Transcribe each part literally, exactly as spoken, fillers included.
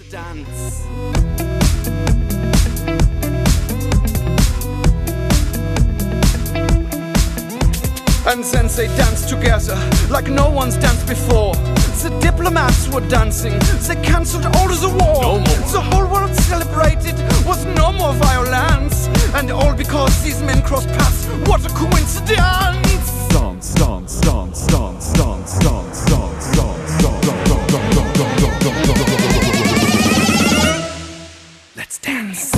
dance. And then they danced together like no one's danced before. The diplomats were dancing, they cancelled all of the war. No more. The whole world celebrated with no more violence. And all because these men crossed paths, what a coincidence! Dance, dance, dance, dance, dance, dance, dance, dance, dance. Let's dance.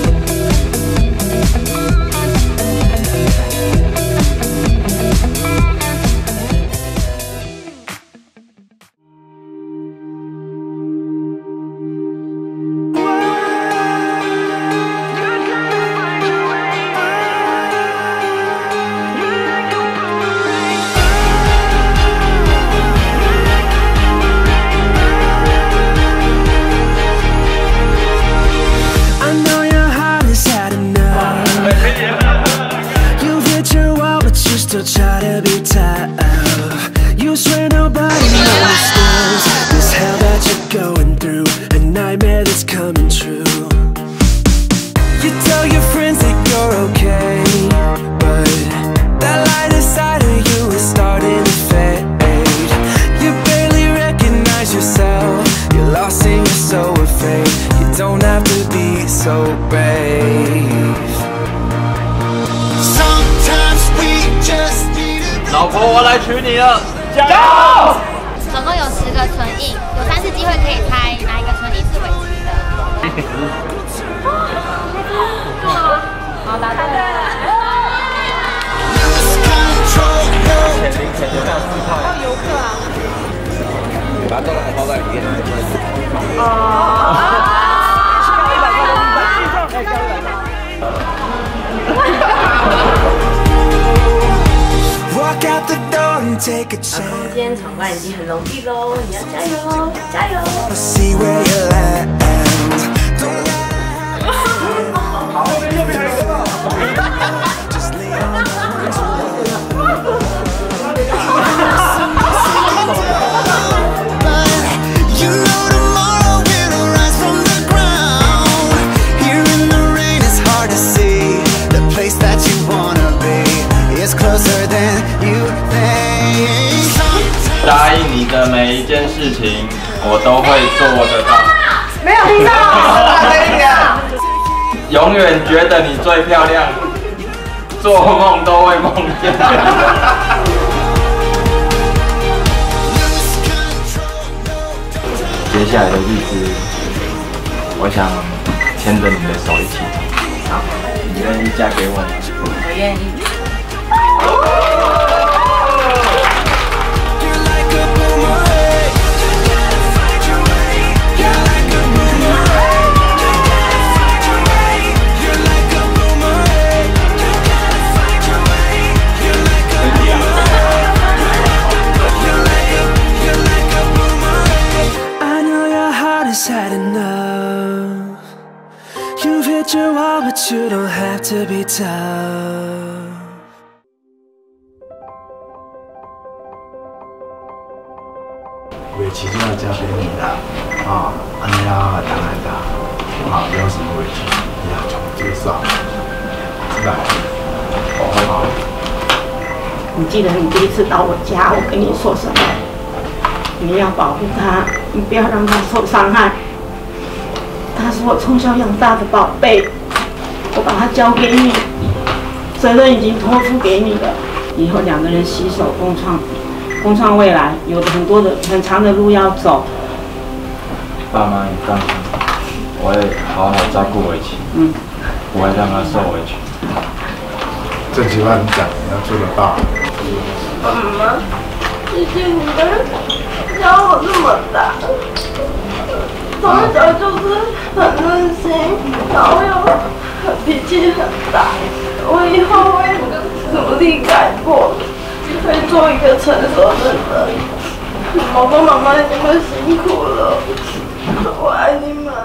Still try to be tough. You swear nobody understands this hell that you're going through, a nightmare that's coming true. You tell your friends that you're okay, but that light inside of you is starting to fade. You barely recognize yourself, you're lost and you're so afraid. You don't have to be so brave. 老婆，我来娶你了，加油！ 总共有十个唇印，有三次机会可以猜哪一个唇印是尾鳍的。好，答对了。 钱零钱就这样四块。还有游客啊。把它装到红包袋里面。哦。一百块都一百，再交一百块。 Walk out the door and take a chance. 今天闯关已经很容易喽，你要加油，加油 ！See where you land. 好，右边右边还有一个。 答应你的每一件事情，我都会做得到。 没有听到，大声一点。 永远觉得你最漂亮，做梦都会梦见。接下来的日子，我想牵着你的手一起。好，你愿意嫁给我吗？ 我愿意。 Had enough. You've hit your wall, but you don't have to be tough. 尾鳍就要交给你了啊！你要当然的啊，有什么委屈你要从接受，知道？好好。 你记得你第一次到我家，我跟你说什么？你要保护他，你不要让他受伤害。他是我从小养大的宝贝，我把他交给你，责任已经托付给你了。以后两个人携手共创，共创未来，有很多的很长的路要走。 爸妈，你放心，我会好好照顾围棋，嗯，不会让他受委屈。 这句话你讲，你要做得到。 妈妈，谢谢你们。 教我这么大，从小就是很任性，然后又脾气很大。我以后会努力改过，会做一个成熟的人。爸爸妈妈你们辛苦了，我爱你们。